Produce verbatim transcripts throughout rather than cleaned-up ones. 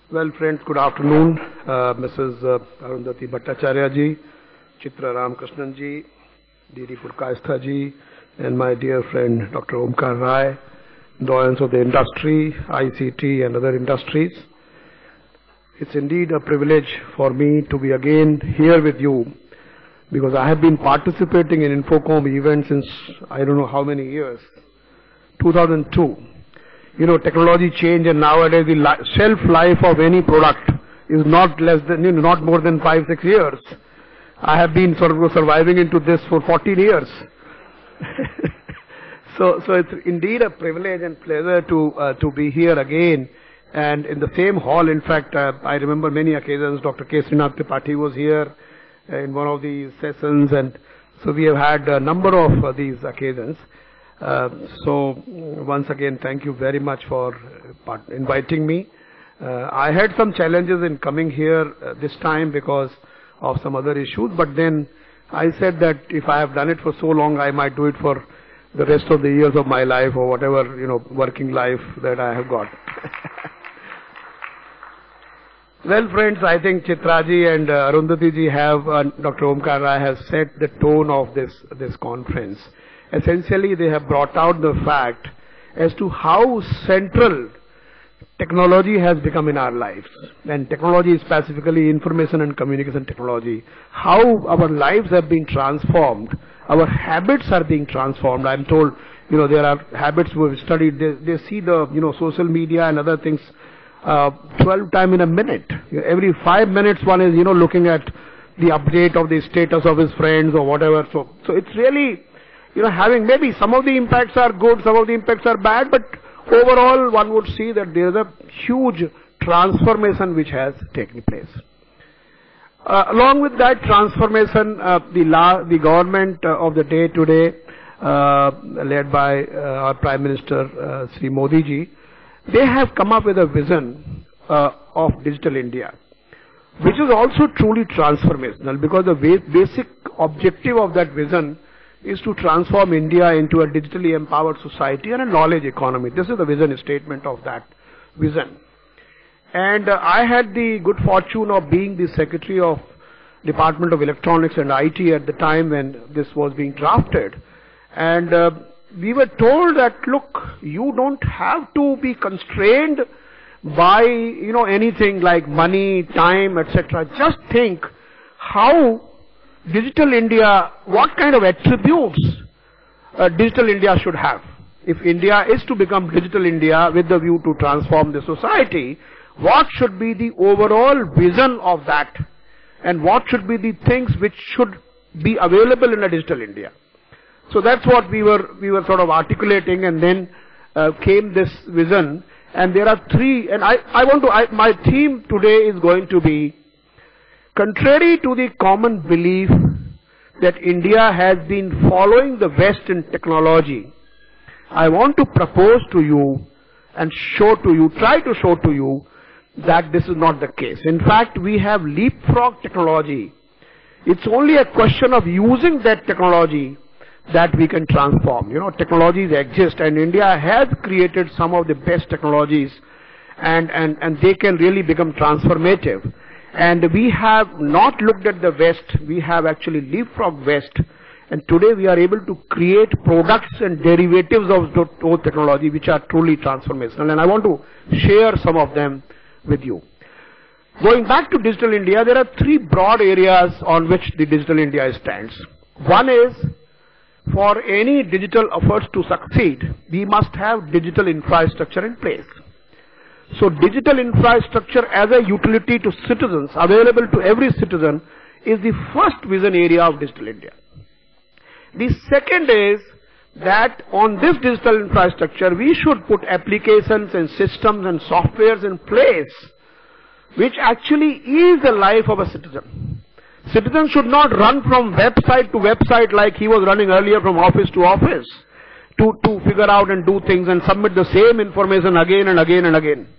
Well, friends, good afternoon. Uh, Missus Uh, Arundhati Bhattacharya ji, Chitra Ramakrishnan ji, D D Purkayastha ji, and my dear friend Doctor Omkar Rai, doyens of the industry, I C T and other industries. It's indeed a privilege for me to be again here with you, because I have been participating in Infocom events since I don't know how many years, two thousand two. You know, technology change, and nowadays the li shelf life of any product is not less than, you know, not more than five, six years. I have been sort of surviving into this for fourteen years. so, so it's indeed a privilege and pleasure to uh, to be here again, and in the same hall. In fact, uh, I remember many occasions. Doctor K. Srinath Tripathi was here uh, in one of these sessions, and so we have had a number of uh, these occasions. Uh, so once again, thank you very much for uh, inviting me. Uh, I had some challenges in coming here uh, this time because of some other issues, but then I said that if I have done it for so long, I might do it for the rest of the years of my life, or whatever, you know, working life that I have got. Well, friends, I think Chitraji and uh, Arundhati ji have, uh, Doctor Omkar Rai has set the tone of this, this conference. Essentially, they have brought out the fact as to how central technology has become in our lives. And technology, specifically information and communication technology, how our lives have been transformed, our habits are being transformed. I'm told, you know, there are habits we've studied, they, they see the, you know, social media and other things uh, twelve times in a minute. Every five minutes one is, you know, looking at the update of the status of his friends or whatever. So, so it's really, you know, having, maybe some of the impacts are good, some of the impacts are bad, but overall one would see that there is a huge transformation which has taken place. Uh, along with that transformation, uh, the, la the government uh, of the day today, uh, led by uh, our Prime Minister uh, Sri Modi ji, they have come up with a vision uh, of Digital India, which is also truly transformational, because the basic objective of that vision is to transform India into a digitally empowered society and a knowledge economy. This is the vision statement of that vision. And uh, I had the good fortune of being the Secretary of Department of Electronics and I T at the time when this was being drafted. And uh, we were told that, look, you don't have to be constrained by, you know, anything like money, time, et cetera. Just think how Digital India, what kind of attributes uh, Digital India should have. If India is to become Digital India with the view to transform the society, what should be the overall vision of that, and what should be the things which should be available in a Digital India. So that's what we were we were sort of articulating, and then uh, came this vision. And there are three, and I, I want to, I, my theme today is going to be, contrary to the common belief that India has been following the West in technology, I want to propose to you and show to you, try to show to you that this is not the case. In fact, we have leapfrog technology. It's only a question of using that technology that we can transform. You know, technologies exist, and India has created some of the best technologies, and, and, and they can really become transformative. And we have not looked at the West, we have actually leapfrogged West, and today we are able to create products and derivatives of those technology which are truly transformational, and I want to share some of them with you. Going back to Digital India, there are three broad areas on which the Digital India stands. One is, for any digital efforts to succeed, we must have digital infrastructure in place. So digital infrastructure as a utility to citizens, available to every citizen, is the first vision area of Digital India. The second is that on this digital infrastructure, we should put applications and systems and softwares in place which actually ease the life of a citizen. Citizens should not run from website to website like he was running earlier from office to office to, to figure out and do things and submit the same information again and again and again.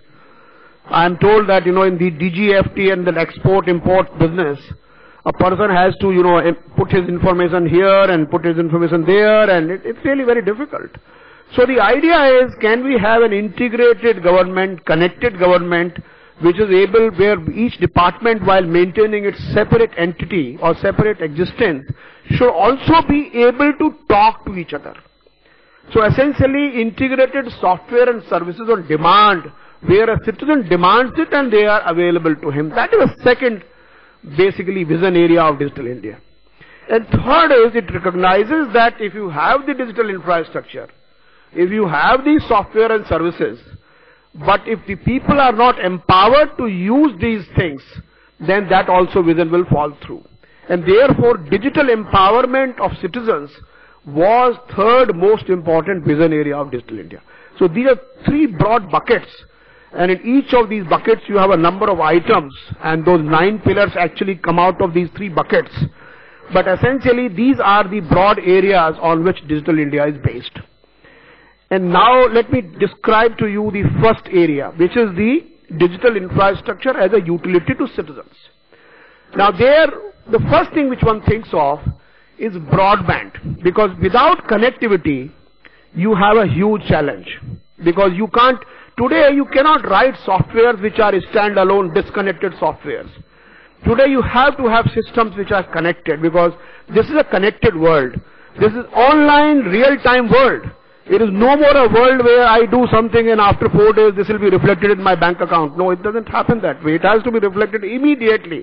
I am told that, you know, in the D G F T and the export-import business, a person has to, you know, put his information here and put his information there, and it, it's really very difficult. So the idea is, can we have an integrated government, connected government, which is able, where each department, while maintaining its separate entity or separate existence, should also be able to talk to each other. So essentially integrated software and services on demand, where a citizen demands it and they are available to him. That is a second basically vision area of Digital India. And third is, it recognizes that if you have the digital infrastructure, if you have the software and services, but if the people are not empowered to use these things, then that also vision will fall through. And therefore, digital empowerment of citizens was third most important vision area of Digital India. So these are three broad buckets, and in each of these buckets you have a number of items, and those nine pillars actually come out of these three buckets. But essentially these are the broad areas on which Digital India is based. And now let me describe to you the first area, which is the digital infrastructure as a utility to citizens. Now there, the first thing which one thinks of is broadband, because without connectivity you have a huge challenge, because you can't, today you cannot write softwares which are standalone disconnected softwares. Today you have to have systems which are connected, because this is a connected world. This is online real-time world. It is no more a world where I do something and after four days this will be reflected in my bank account. No, it doesn't happen that way. It has to be reflected immediately.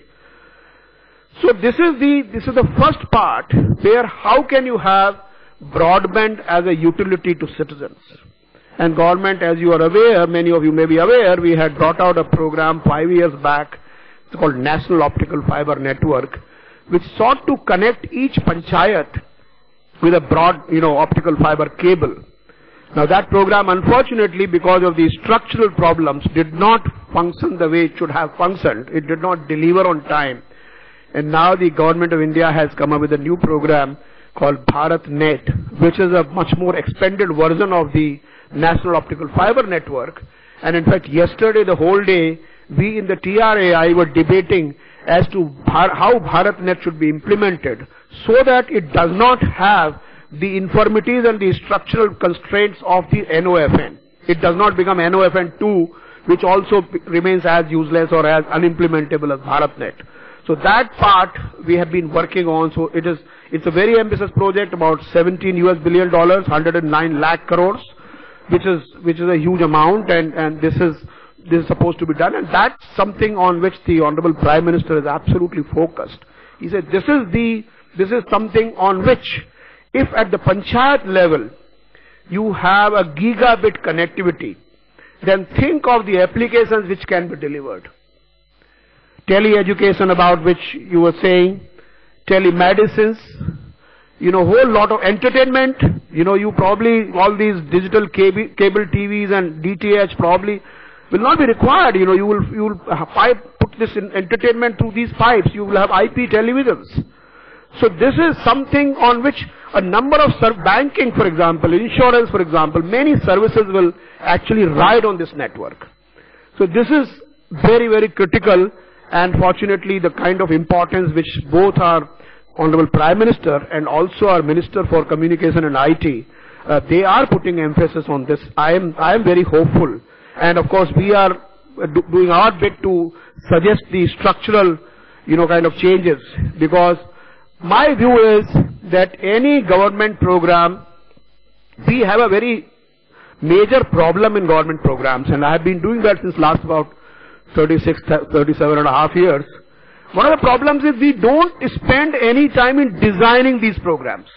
So this is the, this is the first part, where how can you have broadband as a utility to citizens. And government, as you are aware, many of you may be aware, we had brought out a program five years back. It's called National Optical Fiber Network, which sought to connect each panchayat with a broad, you know, optical fiber cable. Now that program, unfortunately, because of the structural problems, did not function the way it should have functioned. It did not deliver on time. And now the government of India has come up with a new program called BharatNet, which is a much more expanded version of the National Optical Fiber Network. And in fact, yesterday, the whole day, we in the T R A I were debating as to how BharatNet should be implemented, so that it does not have the infirmities and the structural constraints of the N O F N. It does not become N O F N two, which also remains as useless or as unimplementable as BharatNet. So that part we have been working on. So it is, it's a very ambitious project, about seventeen U S billion dollars, one hundred nine lakh crores, which is, which is a huge amount, and, and this is, this is supposed to be done, and that's something on which the Honorable Prime Minister is absolutely focused. He said this is the, this is something on which, if at the panchayat level you have a gigabit connectivity, then think of the applications which can be delivered. Tele-education, about which you were saying, telemedicines, you know, whole lot of entertainment. You know, you probably, all these digital cable, cable T Vs and D T H probably will not be required. You know, you will, you will pipe, put this in entertainment through these pipes. You will have I P televisions. So this is something on which a number of banking, for example, insurance, for example, many services will actually ride on this network. So this is very, very critical, and fortunately the kind of importance which both our Honorable Prime Minister and also our Minister for Communication and I T, uh, they are putting emphasis on this. I am, I am very hopeful. And of course we are do, doing our bit to suggest the structural, you know, kind of changes, because my view is that any government program, we have a very major problem in government programs, and I have been doing that since last about thirty-six, thirty-seven and a half years. One of the problems is we don't spend any time in designing these programs.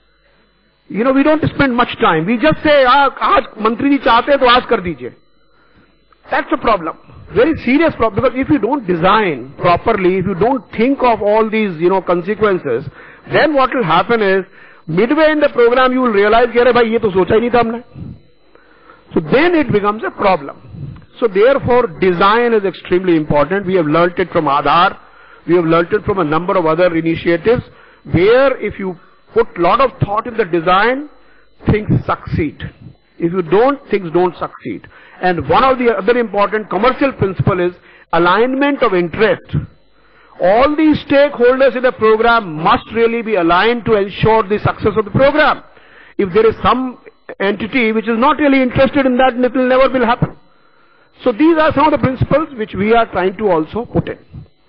You know, we don't spend much time. We just say, aaj mantri ji chahte hai to aaj kar dijiye. That's a problem. Very serious problem, because if you don't design properly, if you don't think of all these, you know, consequences, then what will happen is, midway in the program you will realize, "Kya bhai, ye to socha hi nahi tha humne." So then it becomes a problem. So therefore, design is extremely important. We have learnt it from Aadhaar. We have learnt it from a number of other initiatives, where if you put a lot of thought in the design, things succeed. If you don't, things don't succeed. And one of the other important commercial principle is alignment of interest. All these stakeholders in the program must really be aligned to ensure the success of the program. If there is some entity which is not really interested in that, it will never will happen. So these are some of the principles which we are trying to also put in.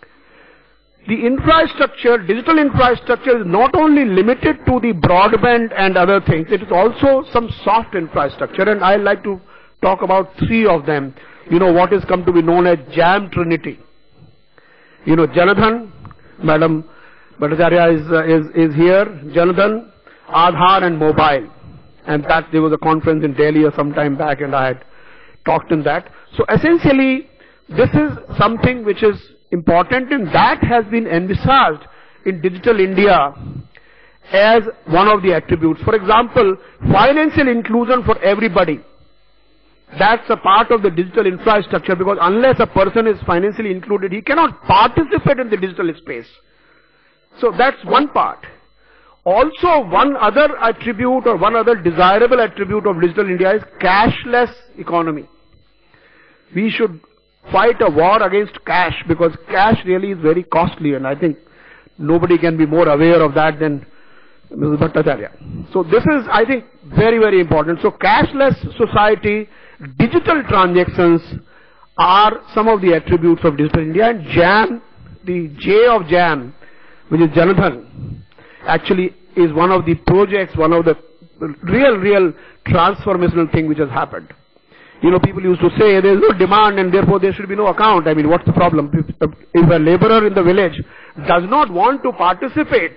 The infrastructure, digital infrastructure is not only limited to the broadband and other things, it is also some soft infrastructure, and I like to talk about three of them. You know, what is come to be known as Jam Trinity. You know, Janadhan, Madam Bhattacharya is, uh, is, is here, Janadhan, Aadhaar and mobile. And that there was a conference in Delhi or some time back and I had talked in that. So essentially, this is something which is important, and that has been envisaged in Digital India as one of the attributes. For example, financial inclusion for everybody. That's a part of the digital infrastructure, because unless a person is financially included, he cannot participate in the digital space. So that's one part. Also, one other attribute or one other desirable attribute of Digital India is cashless economy. We should fight a war against cash, because cash really is very costly, and I think nobody can be more aware of that than Missus Bhattacharya. So this is, I think, very, very important. So cashless society, digital transactions are some of the attributes of Digital India, and Jam, the J of Jam, which is Janadhan, actually is one of the projects, one of the real, real transformational thing which has happened. You know, people used to say there is no demand and therefore there should be no account. I mean, what's the problem? If, if a laborer in the village does not want to participate,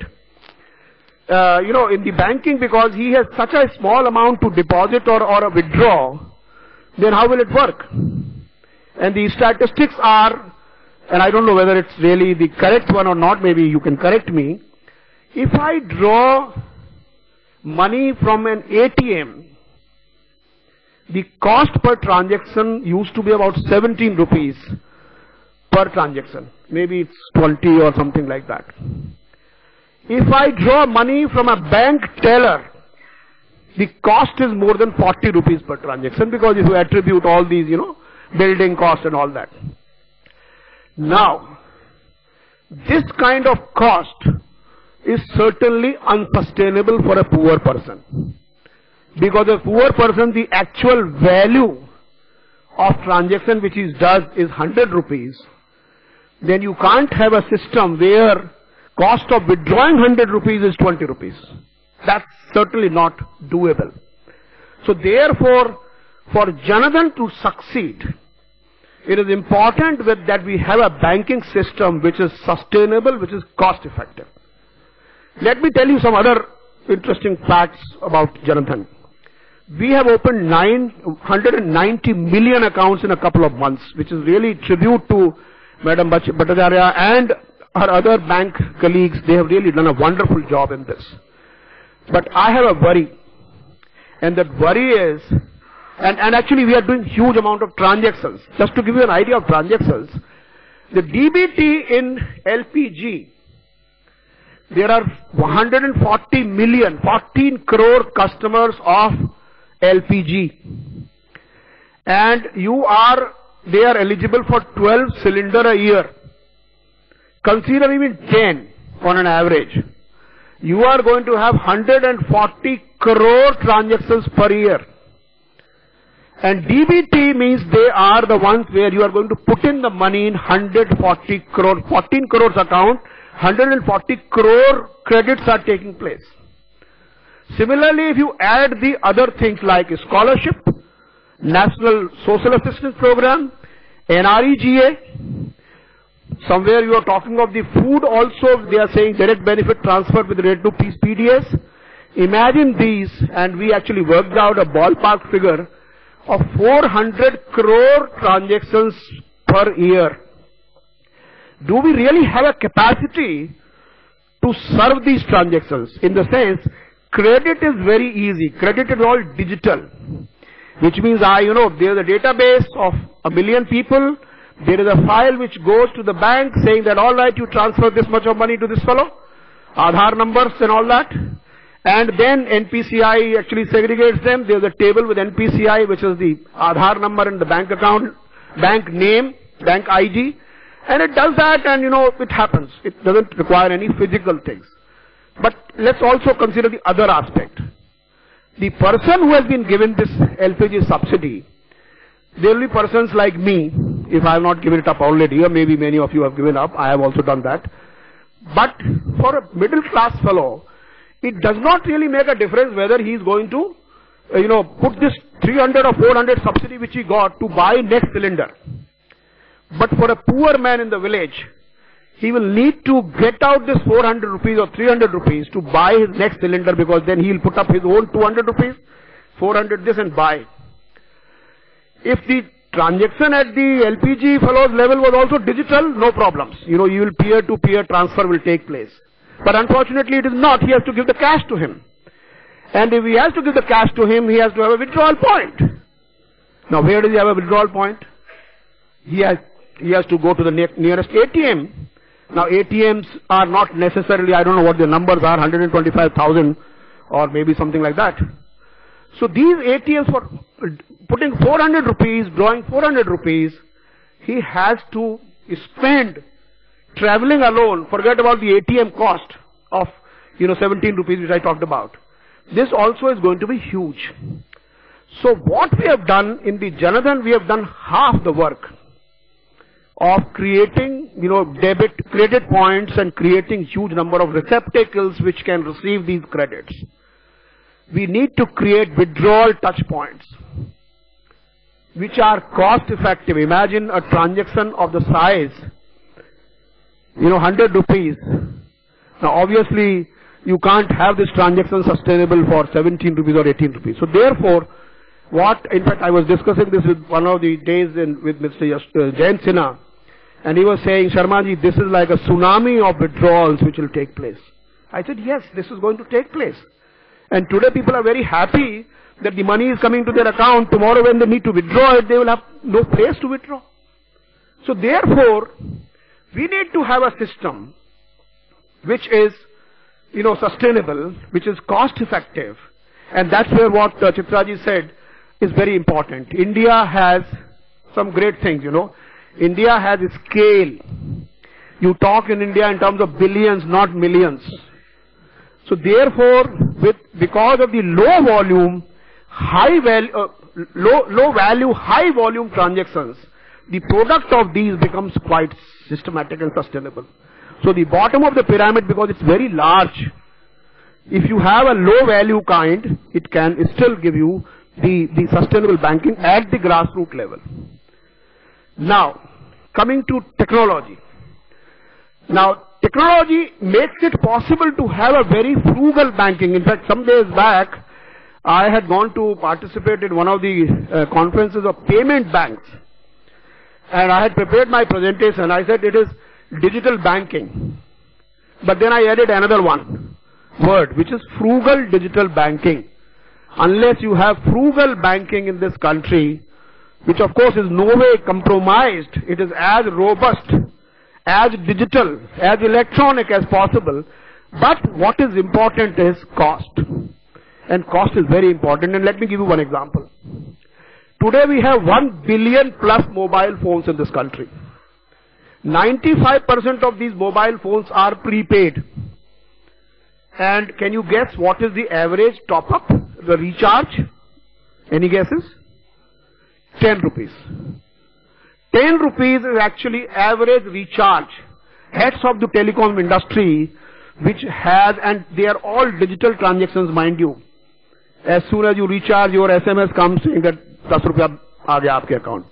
uh, you know, in the banking because he has such a small amount to deposit or, or withdraw, then how will it work? And the statistics are, and I don't know whether it's really the correct one or not, maybe you can correct me. If I draw money from an A T M, the cost per transaction used to be about seventeen rupees per transaction. Maybe it's twenty or something like that. If I draw money from a bank teller, the cost is more than forty rupees per transaction, because if you attribute all these, you know, building costs and all that. Now, this kind of cost is certainly unsustainable for a poor person. Because a poor person, the actual value of transaction which he does is one hundred rupees. Then you can't have a system where cost of withdrawing one hundred rupees is twenty rupees. That's certainly not doable. So therefore, for Janadhan to succeed, it is important with that we have a banking system which is sustainable, which is cost effective. Let me tell you some other interesting facts about Janadhan. We have opened nine hundred ninety million accounts in a couple of months, which is really tribute to Madam Bhattacharya and her other bank colleagues. They have really done a wonderful job in this. But I have a worry, and that worry is, and, and actually we are doing huge amount of transactions. Just to give you an idea of transactions, the D B T in L P G, there are one hundred forty million, fourteen crore customers of L P G, and you are, they are eligible for twelve cylinder a year. Consider even ten on an average. You are going to have one hundred forty crore transactions per year. And D B T means they are the ones where you are going to put in the money in one hundred forty crore, fourteen crores account, one hundred forty crore credits are taking place. Similarly, if you add the other things like scholarship, National Social Assistance Program, N R E G A, somewhere you are talking of the food also, they are saying direct benefit transfer with related to P D S. Imagine these, and we actually worked out a ballpark figure of four hundred crore transactions per year. Do we really have a capacity to serve these transactions? In the sense, credit is very easy. Credit is all digital. Which means, I, you know, there is a database of a million people. There is a file which goes to the bank saying that, all right, you transfer this much of money to this fellow. Aadhaar numbers and all that. And then N P C I actually segregates them. There is a table with N P C I, which is the Aadhaar number and the bank account, bank name, bank I D. And it does that, and you know, it happens. It doesn't require any physical things. But let's also consider the other aspect. The person who has been given this L P G subsidy, there will be persons like me, if I have not given it up already, or maybe many of you have given up, I have also done that. But for a middle class fellow, it does not really make a difference whether he is going to, uh, you know, put this three hundred or four hundred subsidy which he got to buy next cylinder. But for a poor man in the village, he will need to get out this four hundred rupees or three hundred rupees to buy his next cylinder, because then he will put up his own two hundred rupees, four hundred this and buy. If the transaction at the L P G fellows level was also digital, no problems. You know, you will peer-to-peer transfer will take place. But unfortunately it is not. He has to give the cash to him. And if he has to give the cash to him, he has to have a withdrawal point. Now where does he have a withdrawal point? He has, he has to go to the ne nearest A T M. Now A T Ms are not necessarily, I don't know what the numbers are, one hundred twenty-five thousand or maybe something like that. So these A T Ms, for putting four hundred rupees, drawing four hundred rupees, he has to spend traveling alone. Forget about the A T M cost of, you know, seventeen rupees which I talked about. This also is going to be huge. So what we have done in the Janadhan, we have done half the work of creating, you know, debit, credit points and creating huge number of receptacles which can receive these credits. We need to create withdrawal touch points which are cost effective. Imagine a transaction of the size, you know, one hundred rupees. Now obviously you can't have this transaction sustainable for seventeen rupees or eighteen rupees. So therefore, what, in fact I was discussing this with one of the days in, with Mister Yash, uh, Jayant Sinha, and he was saying, Sharmaji, this is like a tsunami of withdrawals which will take place. I said, yes, this is going to take place. And today people are very happy that the money is coming to their account. Tomorrow when they need to withdraw it, they will have no place to withdraw. So therefore, we need to have a system which is, you know, sustainable, which is cost effective. And that's where what uh, Chitraji said is very important. India has some great things, you know. India has a scale. You talk in India in terms of billions, not millions. So therefore, with, because of the low volume, high value, uh, low, low value, high volume transactions, the product of these becomes quite systematic and sustainable. So the bottom of the pyramid, because it's very large, if you have a low value kind, it can still give you the, the sustainable banking at the grassroots level. Now, coming to technology. Now, technology makes it possible to have a very frugal banking. In fact, some days back, I had gone to participate in one of the uh, conferences of payment banks. And I had prepared my presentation. I said it is digital banking. But then I added another one word, which is frugal digital banking. Unless you have frugal banking in this country, which of course is no way compromised, it is as robust, as digital, as electronic as possible. But what is important is cost. And cost is very important. And let me give you one example. Today we have one billion plus mobile phones in this country. ninety-five percent of these mobile phones are prepaid. And can you guess what is the average top up, the recharge? Any guesses? ten rupees. ten rupees is actually average recharge. Heads of the telecom industry, which has, and they are all digital transactions, mind you. As soon as you recharge, your S M S comes saying that ten rupees aa gaya aapke account.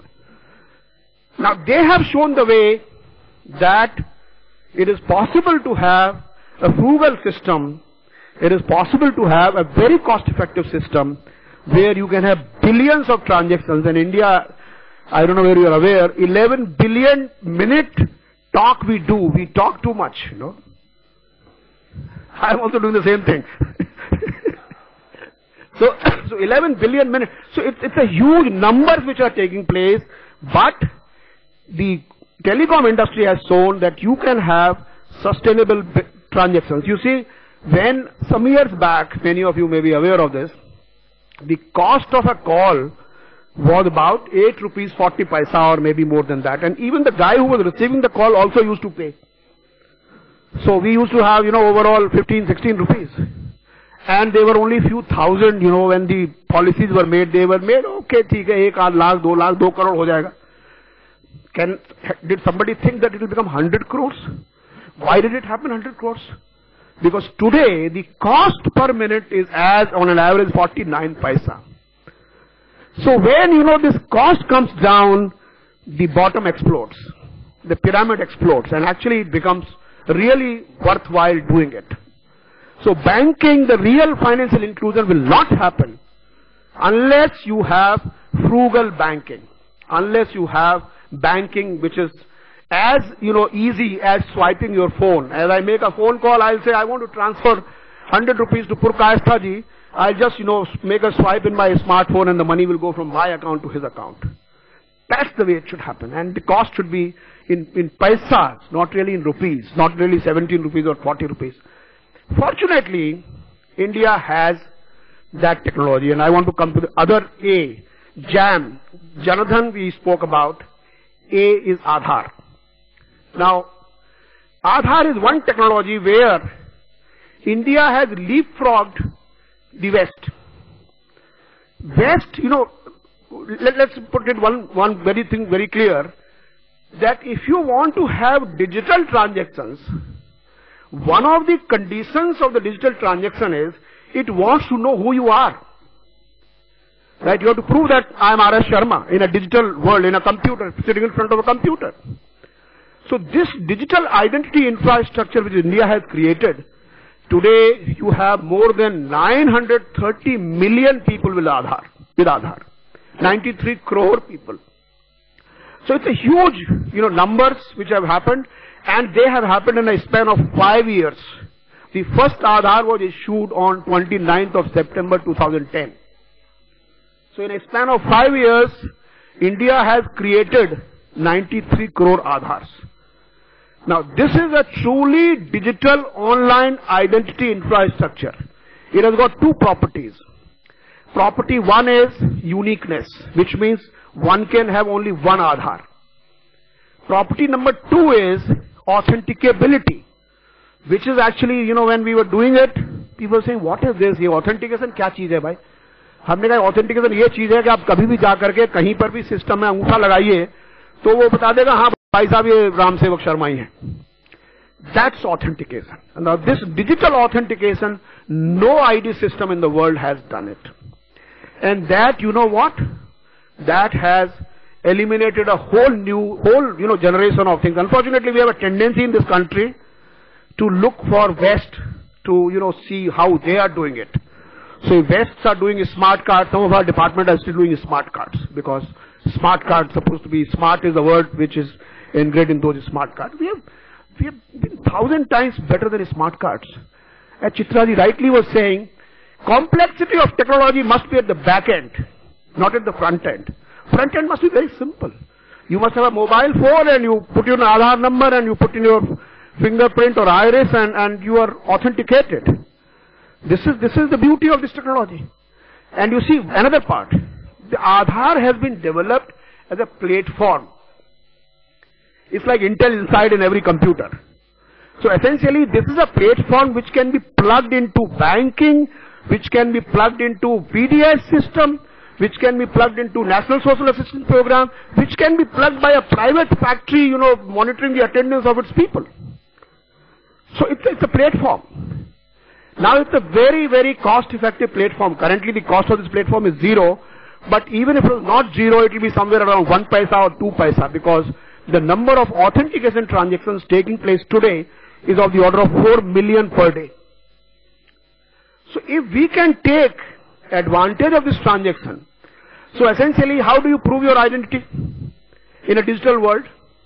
Now they have shown the way that it is possible to have a frugal system. It is possible to have a very cost-effective system where you can have billions of transactions. In India, I don't know where you are aware, eleven billion minute talk we do. We talk too much, you know. I am also doing the same thing. so, so eleven billion minutes. So it's, it's a huge numbers which are taking place, but the telecom industry has shown that you can have sustainable transactions. You see, when some years back, many of you may be aware of this, the cost of a call was about eight rupees forty paisa or maybe more than that. And even the guy who was receiving the call also used to pay. So we used to have, you know, overall fifteen, sixteen rupees. and they were only few thousand, you know, when the policies were made, they were made, okay, theek hai, ek aad lakh, do lakh, do crore ho jayega. Can, did somebody think that it will become one hundred crores? Why did it happen one hundred crores? Because today, the cost per minute is as, on an average, forty-nine paisa. So when, you know, this cost comes down, the bottom explodes. The pyramid explodes, and actually it becomes really worthwhile doing it. So banking, the real financial inclusion will not happen unless you have frugal banking, unless you have banking which is as, you know, easy as swiping your phone. As I make a phone call, I'll say, I want to transfer one hundred rupees to Purkayastha ji. I'll just, you know, make a swipe in my smartphone and the money will go from my account to his account. That's the way it should happen. And the cost should be in, in paisas, not really in rupees, not really seventeen rupees or forty rupees. Fortunately, India has that technology, and I want to come to the other A, JAM. Janadhan we spoke about. A is Aadhaar. Now, Aadhaar is one technology where India has leapfrogged the West. West, you know, let, let's put it one, one very thing very clear, that if you want to have digital transactions, one of the conditions of the digital transaction is, it wants to know who you are. Right? You have to prove that I am R S Sharma in a digital world, in a computer, sitting in front of a computer. So this digital identity infrastructure which India has created, today you have more than nine hundred thirty million people with Aadhaar, with Aadhaar. ninety-three crore people. So it's a huge, you know, numbers which have happened, and they have happened in a span of five years. The first Aadhaar was issued on twenty-ninth of September two thousand ten. So in a span of five years, India has created ninety-three crore Aadhaars. Now this is a truly digital online identity infrastructure. It has got two properties. Property one is uniqueness, which means one can have only one Aadhaar. Property number two is authenticability, which is actually, you know, when we were doing it, people were saying, what is this? Ye authentication kya cheez hai bhai? हमने कहा authentication ये चीज है कि आप कभी भी जा करके कहीं पर भी सिस्टम में अंगूठा लगाइए तो वो बता देगा हाँ भाई साहब ये राम सेवक शर्मा ही हैं. That's authentication. Now this digital authentication, no I D system in the world has done it. And that, you know what? That has eliminated a whole new, whole, you know, generation of things. Unfortunately, we have a tendency in this country to look for West to, you know, see how they are doing it. So if Wests are doing smart cards, some of our department are still doing smart cards, because smart cards supposed to be, smart is the word which is engraved in those smart cards. We have, we have been thousand times better than smart cards. As Chitraji rightly was saying, complexity of technology must be at the back end, not at the front end. Front end must be very simple. You must have a mobile phone and you put in an Aadhaar number and you put in your fingerprint or iris and, and you are authenticated. This is, this is the beauty of this technology. And you see another part. The Aadhaar has been developed as a platform. It's like Intel inside in every computer. So essentially this is a platform which can be plugged into banking, which can be plugged into V D S system, which can be plugged into National Social Assistance Program, which can be plugged by a private factory, you know, monitoring the attendance of its people. So it's, it's a platform. Now it's a very, very cost-effective platform. Currently the cost of this platform is zero, but even if it is not zero, it will be somewhere around one paisa or two paisa, because the number of authentication transactions taking place today is of the order of four million per day. So if we can take advantage of this transaction, so essentially how do you prove your identity in a digital world?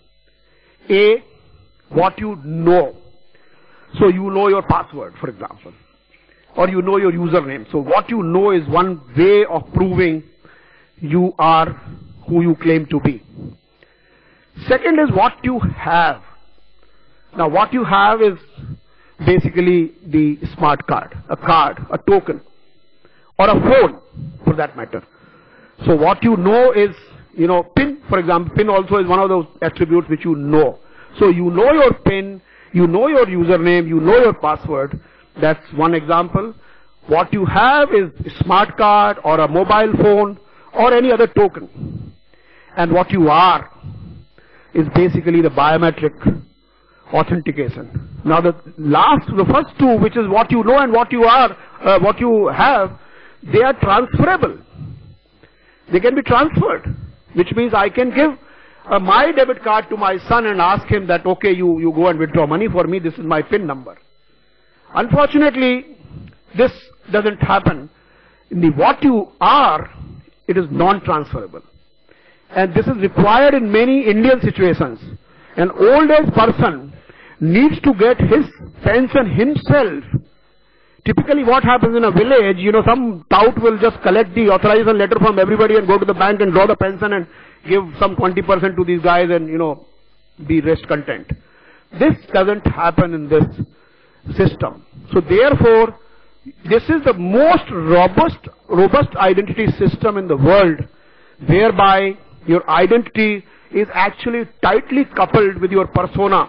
A, what you know. So you know your password, for example, or you know your username. So what you know is one way of proving you are who you claim to be. Second is what you have. Now what you have is basically the smart card, a card, a token, or a phone for that matter. So what you know is, you know, PIN, for example. PIN also is one of those attributes which you know. So you know your PIN, you know your username, you know your password. That's one example. What you have is a smart card or a mobile phone or any other token. And what you are is basically the biometric authentication. Now the last, the first two, which is what you know and what you are, uh, what you have, they are transferable. They can be transferred, which means I can give uh, my debit card to my son and ask him that, okay, you, you go and withdraw money for me, this is my PIN number. Unfortunately, this doesn't happen. In the what you are, it is non-transferable. And this is required in many Indian situations. An old age person needs to get his pension himself. Typically what happens in a village, you know, some tout will just collect the authorization letter from everybody and go to the bank and draw the pension and give some twenty percent to these guys and, you know, be rest content. This doesn't happen in this system. So therefore, this is the most robust, robust identity system in the world, whereby your identity is actually tightly coupled with your persona.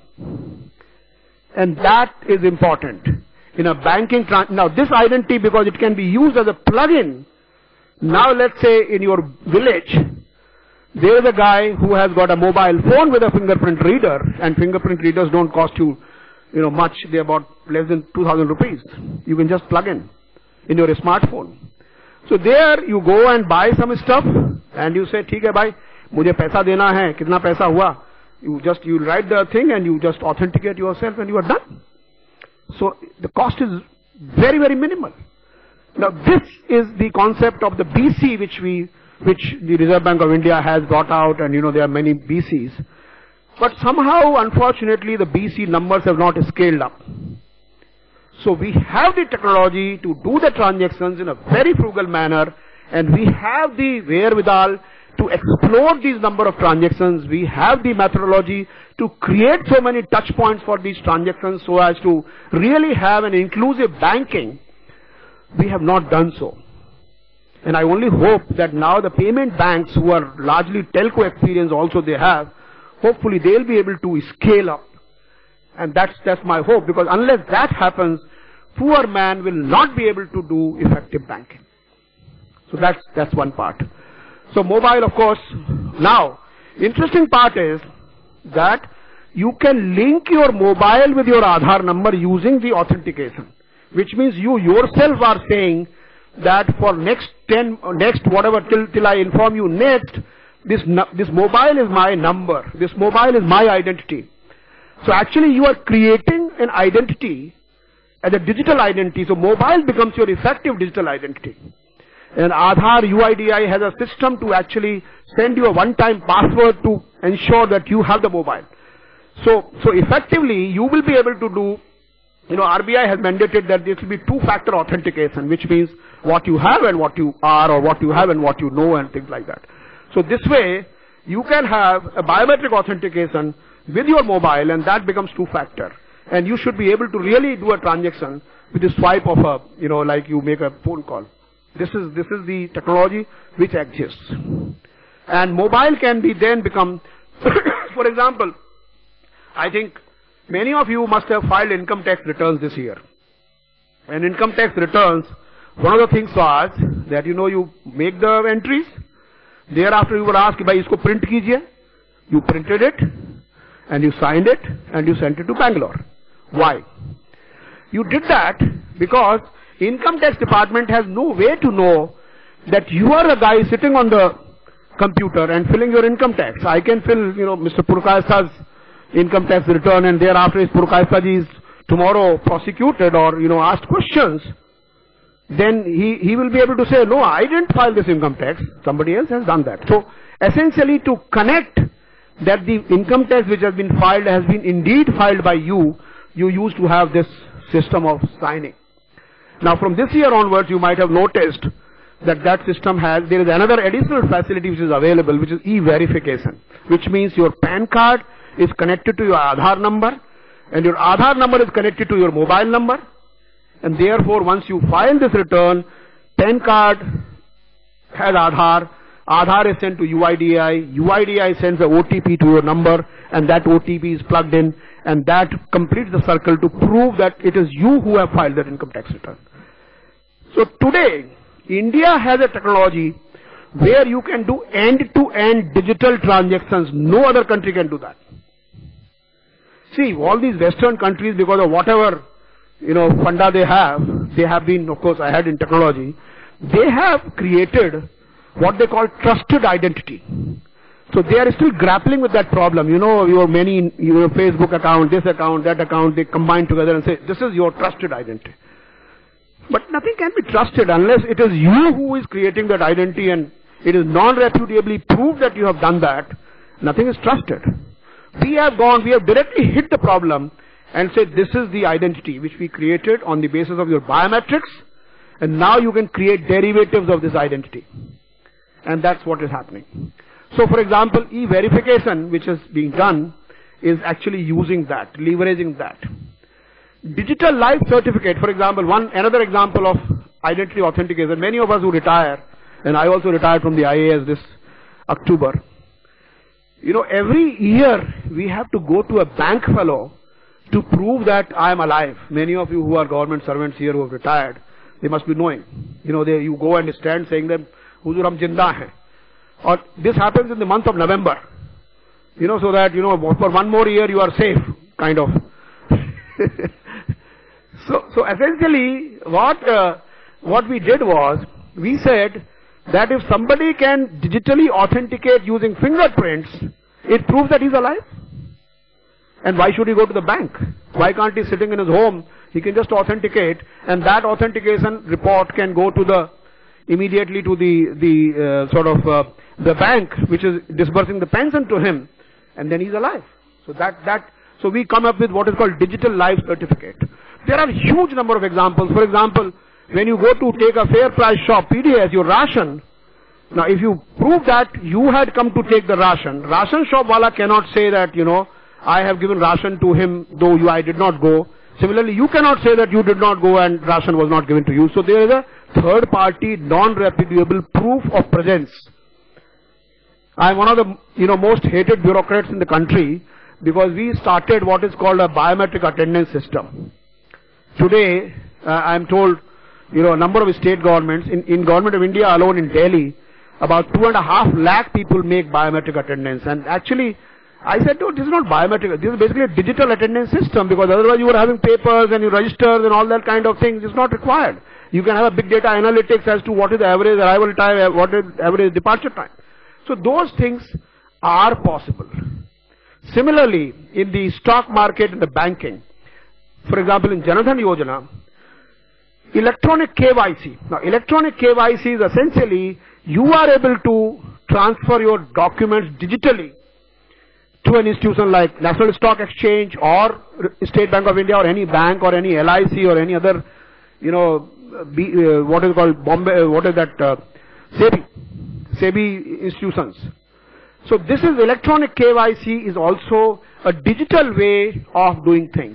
And that is important. In a banking, now this identity, because it can be used as a plug-in. Now let's say in your village, there is a guy who has got a mobile phone with a fingerprint reader, and fingerprint readers don't cost you, you know, much. They're about less than two thousand rupees. You can just plug in, in your smartphone. So there you go and buy some stuff, and you say, ठीक है भाई, मुझे पैसा देना है, कितना पैसा हुआ? You just, you write the thing and you just authenticate yourself and you are done. So the cost is very, very minimal. Now this is the concept of the B C which we, which the Reserve Bank of India has brought out, and you know there are many B Cs. But somehow, unfortunately, the B C numbers have not scaled up. So we have the technology to do the transactions in a very frugal manner, and we have the wherewithal to explore these number of transactions. We have the methodology to create so many touch points for these transactions so as to really have an inclusive banking. We have not done so. And I only hope that now the payment banks, who are largely telco experience also they have, hopefully they'll be able to scale up. And that's, that's my hope, because unless that happens, poor man will not be able to do effective banking. So that's, that's one part. So mobile, of course. Now, interesting part is that you can link your mobile with your Aadhaar number using the authentication, which means you yourself are saying that for next ten, next whatever, till, till I inform you next, this, this mobile is my number, this mobile is my identity. So actually you are creating an identity as a digital identity. So mobile becomes your effective digital identity. And Aadhaar U I D I has a system to actually send you a one-time password to ensure that you have the mobile. So, so effectively you will be able to do, you know, R B I has mandated that this will be two-factor authentication, which means what you have and what you are, or what you have and what you know, and things like that. So this way you can have a biometric authentication with your mobile, and that becomes two-factor. And you should be able to really do a transaction with the swipe of a, you know, like you make a phone call. This is, this is the technology which exists. And mobile can be then become, for example, I think many of you must have filed income tax returns this year. And income tax returns, one of the things was that, you know, you make the entries, thereafter you were asked, bhai isko print kijiye. You printed it, and you signed it, and you sent it to Bangalore. Why? You did that because Income Tax Department has no way to know that you are the guy sitting on the computer and filling your income tax. I can fill, you know, Mister Purkayasta's income tax return, and thereafter if Purkayasta is tomorrow prosecuted or, you know, asked questions, then he, he will be able to say, no, I didn't file this income tax, somebody else has done that. So essentially to connect that the income tax which has been filed has been indeed filed by you, you used to have this system of signing. Now from this year onwards, you might have noticed that that system has, there is another additional facility which is available, which is e-verification, which means your PAN card is connected to your Aadhaar number, and your Aadhaar number is connected to your mobile number, and therefore once you file this return, PAN card has Aadhaar, Aadhaar is sent to U I D I, U I D I sends a O T P to your number, and that O T P is plugged in, and that completes the circle to prove that it is you who have filed that income tax return. So today, India has a technology where you can do end-to-end digital transactions. No other country can do that. See, all these Western countries, because of whatever, you know, funda they have, they have been, of course, ahead in technology. They have created what they call trusted identity. So they are still grappling with that problem. You know, your many, your Facebook account, this account, that account, they combine together and say, this is your trusted identity. But nothing can be trusted unless it is you who is creating that identity and it is non-repudiably proved that you have done that. Nothing is trusted. We have gone, we have directly hit the problem and said, this is the identity which we created on the basis of your biometrics, and now you can create derivatives of this identity. And that's what is happening. So for example, e-verification which is being done is actually using that, leveraging that. Digital life certificate, for example, one another example of identity authentication. Many of us who retire, and I also retired from the I A S this October. You know, every year we have to go to a bank fellow to prove that I am alive. Many of you who are government servants here who have retired, they must be knowing. You know, they, you go and stand saying them, Huzur hum jinda hai. Or this happens in the month of November. You know, so that, you know, for one more year you are safe, kind of. so, so essentially, what, uh, what we did was, we said that if somebody can digitally authenticate using fingerprints, it proves that he's alive. And why should he go to the bank? Why can't he sitting in his home? He can just authenticate, and that authentication report can go to the immediately to the the uh, sort of uh, the bank which is disbursing the pension to him, and then he's alive. So that that so we come up with what is called digital life certificate. There are huge number of examples. For example, when you go to take a fair price shop, P D S, your ration. Now, if you prove that you had come to take the ration, ration shop wala cannot say that, you know, I have given ration to him, though you I did not go. Similarly, you cannot say that you did not go and ration was not given to you. So there is a third party, non-repudiable proof of presence. I am one of the, you know, most hated bureaucrats in the country because we started what is called a biometric attendance system. Today, uh, I am told, you know, a number of state governments, in, in government of India alone in Delhi, about two and a half lakh people make biometric attendance. And actually, I said, no, this is not biometric. This is basically a digital attendance system, because otherwise you were having papers and you registers and all that kind of things. It's not required. You can have a big data analytics as to what is the average arrival time, what is average departure time. So those things are possible. Similarly, in the stock market and the banking, for example, in Jan Dhan Yojana, electronic K Y C. Now, electronic K Y C is essentially you are able to transfer your documents digitally to an institution like National Stock Exchange or State Bank of India or any bank or any L I C or any other, you know, B, uh, what is called Bombay, uh, what is that, uh, SEBI, SEBI institutions. So this is electronic K Y C is also a digital way of doing things.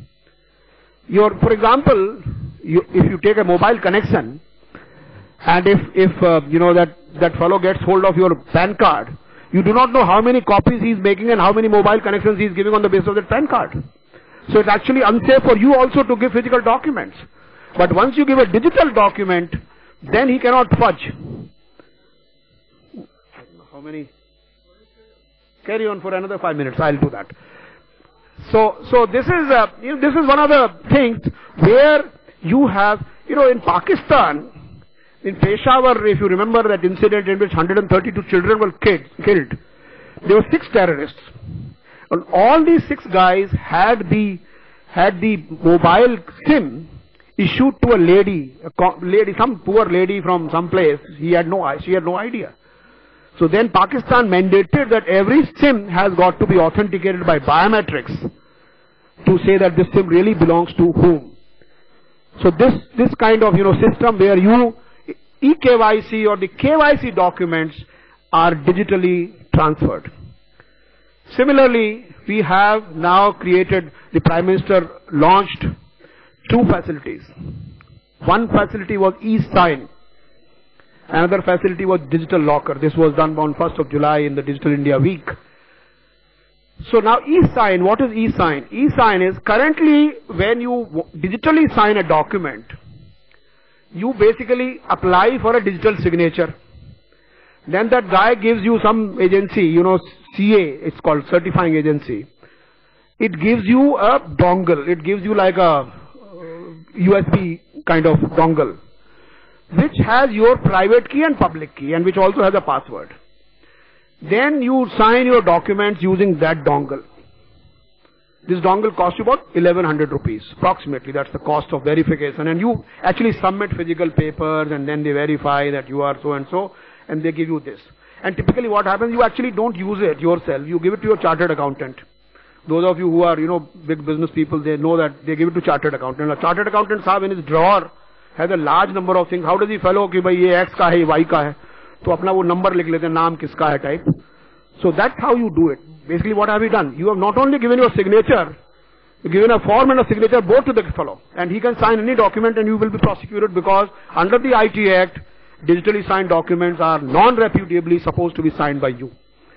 Your, for example, you, if you take a mobile connection, and if, if uh, you know that, that fellow gets hold of your PAN card, you do not know how many copies he is making and how many mobile connections he is giving on the basis of that PAN card. So it's actually unsafe for you also to give physical documents. But once you give a digital document, then he cannot fudge. How many? Carry on for another five minutes. I'll do that. So, so this is uh, you know, this is one of the things where you have, you know, in Pakistan, in Peshawar, if you remember that incident in which one hundred thirty-two children were killed, killed, there were six terrorists. And all these six guys had the had the mobile SIM issued to a lady, a lady, some poor lady from some place. He had no, she had no idea. So then Pakistan mandated that every SIM has got to be authenticated by biometrics to say that this SIM really belongs to whom. So this this kind of, you know, system where you E K Y C or the K Y C documents are digitally transferred. Similarly, we have now created, the Prime Minister launched two facilities. One facility was eSign. Another facility was Digital Locker. This was done on first of July in the Digital India Week. So now eSign, what is eSign? eSign is currently when you digitally sign a document, you basically apply for a digital signature. Then that guy gives you some agency, you know, C A, it's called certifying agency. It gives you a dongle. It gives you like a U S B kind of dongle, which has your private key and public key, and which also has a password. Then you sign your documents using that dongle. This dongle costs you about eleven hundred rupees, approximately. That's the cost of verification. And you actually submit physical papers, and then they verify that you are so and so, and they give you this. And typically what happens, you actually don't use it yourself. You give it to your chartered accountant. Those of you who are, you know, big business people, they know that they give it to chartered accountant. A chartered accountant साहब in his drawer has a large number of things. How does he follow कि भाई ये X का है, Y का है, तो अपना वो number लिख लेते हैं, नाम किसका है type. So that's how you do it. Basically what have you done? You have not only given your signature, you have given a form and a signature both to the fellow, and he can sign any document and you will be prosecuted, because under the I T Act, digitally signed documents are non-repudiably supposed to be signed by you.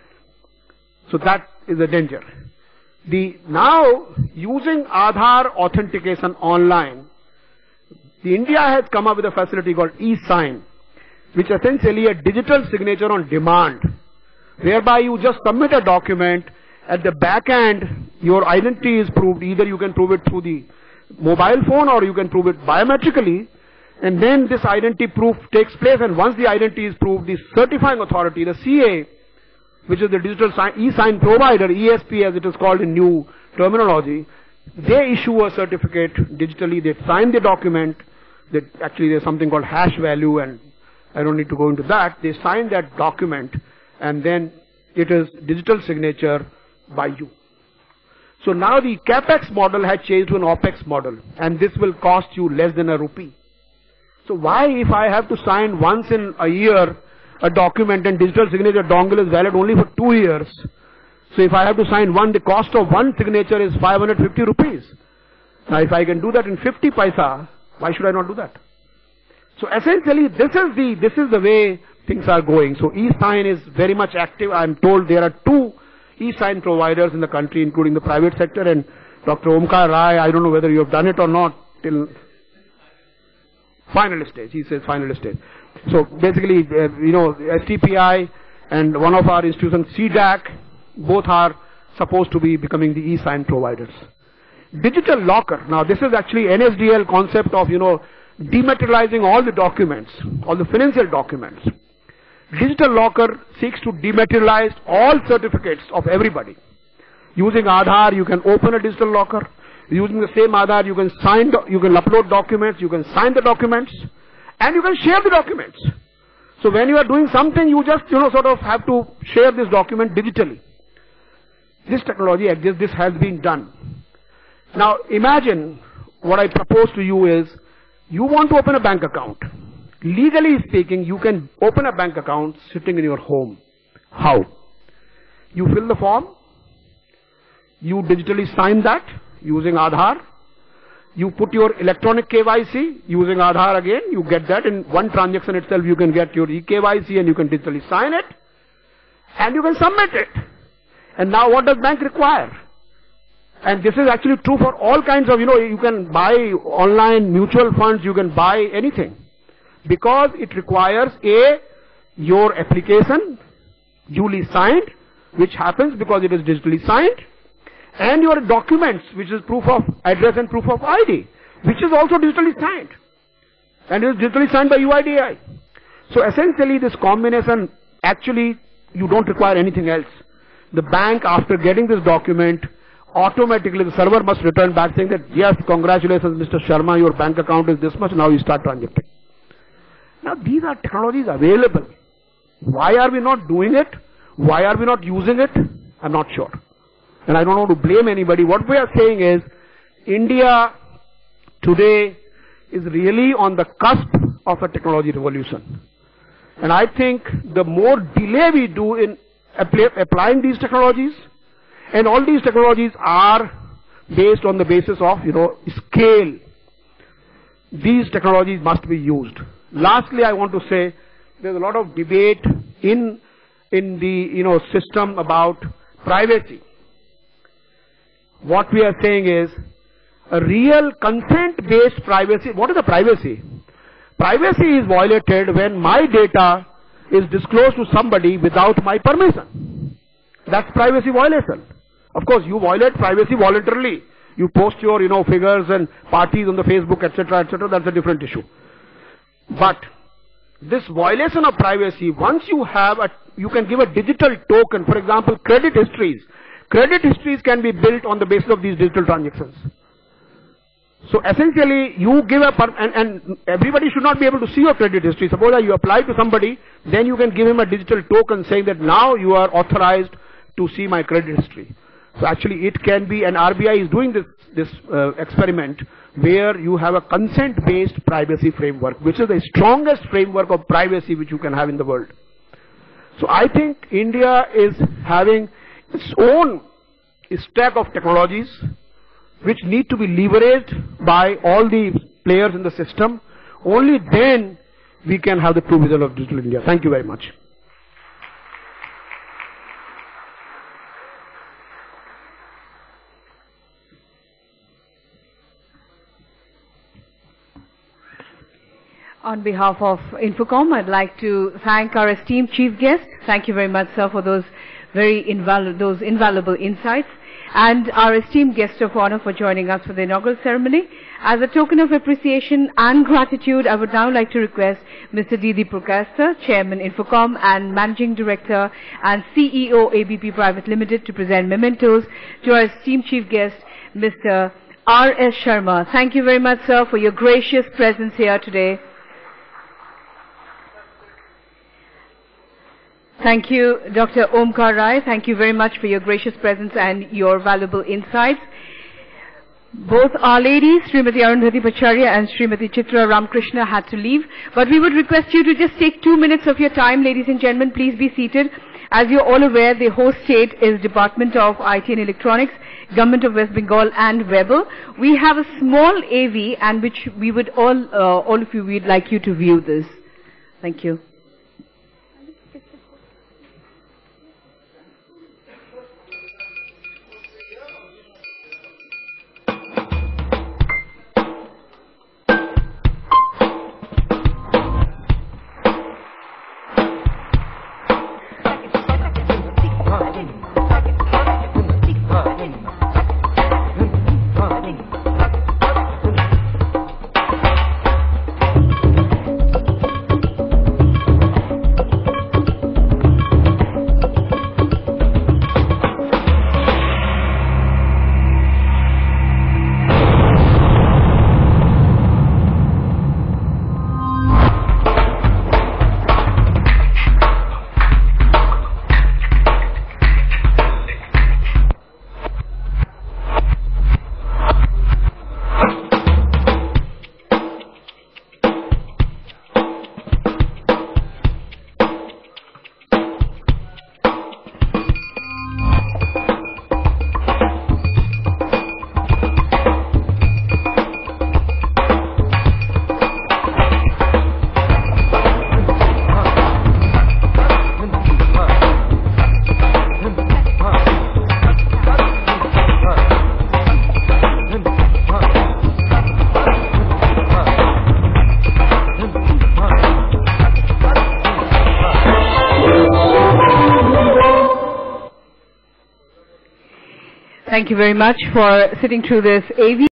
So that is a danger. The now using Aadhaar authentication online, the India has come up with a facility called e-sign, which is essentially a digital signature on demand, whereby you just submit a document. At the back end, your identity is proved. Either you can prove it through the mobile phone or you can prove it biometrically, and then this identity proof takes place, and once the identity is proved, the certifying authority, the C A, which is the digital e-sign provider, E S P as it is called in new terminology, they issue a certificate digitally. They sign the document. That actually there's something called hash value, and I don't need to go into that. They sign that document, and then it is digital signature by you. So now the CapEx model has changed to an OpEx model, and this will cost you less than a rupee. So why, if I have to sign once in a year a document and digital signature dongle is valid only for two years, so if I have to sign one, the cost of one signature is five hundred fifty rupees. Now if I can do that in fifty paisa, why should I not do that? So essentially this is the, this is the way things are going. So e-sign is very much active. I am told there are two e-sign providers in the country, including the private sector, and Doctor Omkar Rai, I don't know whether you have done it or not till final stage. He says final stage. So basically, uh, you know, S T P I and one of our institutions, C D A C, both are supposed to be becoming the e-sign providers. Digital locker. Now this is actually N S D L concept of, you know, dematerializing all the documents, all the financial documents. Digital locker seeks to dematerialize all certificates of everybody. Using Aadhaar, you can open a digital locker. Using the same Aadhaar, you can sign, you can upload documents, you can sign the documents, and you can share the documents. So when you are doing something, you just, you know, sort of have to share this document digitally. This technology exists, this has been done. Now imagine, what I propose to you is, you want to open a bank account. Legally speaking, you can open a bank account sitting in your home. How? You fill the form, you digitally sign that using Aadhaar, you put your electronic K Y C using Aadhaar again, you get that in one transaction itself. You can get your e-K Y C and you can digitally sign it, and you can submit it. And now what does bank require? And this is actually true for all kinds of, you know, you can buy online mutual funds, you can buy anything. Because it requires A, your application duly signed, which happens because it is digitally signed, and your documents, which is proof of address and proof of I D, which is also digitally signed, and it is digitally signed by U I D A I. So essentially this combination, actually you don't require anything else. The bank, after getting this document, automatically the server must return back saying that, yes, congratulations Mister Sharma, your bank account is this much, now you start transacting. Now these are technologies available. Why are we not doing it? Why are we not using it? I'm not sure. And I don't want to blame anybody. What we are saying is, India today is really on the cusp of a technology revolution. And I think the more delay we do in apply, applying these technologies, and all these technologies are based on the basis of, you know, scale. These technologies must be used. Lastly, I want to say, there's a lot of debate in, in the, you know, system about privacy. What we are saying is, a real consent-based privacy. What is the privacy? Privacy is violated when my data is disclosed to somebody without my permission. That's privacy violation. Of course, you violate privacy voluntarily. You post your, you know, figures and parties on the Facebook, et cetera, et cetera. That's a different issue. But this violation of privacy, once you have a, you can give a digital token. For example, credit histories. Credit histories can be built on the basis of these digital transactions. So essentially, you give a, per and, and everybody should not be able to see your credit history. Suppose that you apply to somebody, then you can give him a digital token saying that now you are authorized to see my credit history. So actually it can be, and R B I is doing this, this uh, experiment where you have a consent-based privacy framework, which is the strongest framework of privacy which you can have in the world. So I think India is having its own stack of technologies which need to be leveraged by all the players in the system. Only then we can have the true vision of Digital India. Thank you very much. On behalf of Infocom, I'd like to thank our esteemed chief guest. Thank you very much, sir, for those very invalu those invaluable insights. And our esteemed guest of honor for joining us for the inaugural ceremony. As a token of appreciation and gratitude, I would now like to request Mister D D Purkayastha, Chairman Infocom and Managing Director and C E O A B P Private Limited, to present mementos to our esteemed chief guest, Mister R S Sharma. Thank you very much, sir, for your gracious presence here today. Thank you, Doctor Omkar Rai. Thank you very much for your gracious presence and your valuable insights. Both our ladies, Srimati Arundhati Pacharya and Srimati Chitra Ramakrishna, had to leave. But we would request you to just take two minutes of your time, ladies and gentlemen. Please be seated. As you're all aware, the host state is Department of I T and Electronics, Government of West Bengal and Weber. We have a small A V and which we would all, uh, all of you, we'd like you to view this. Thank you. Thank you very much for sitting through this A V.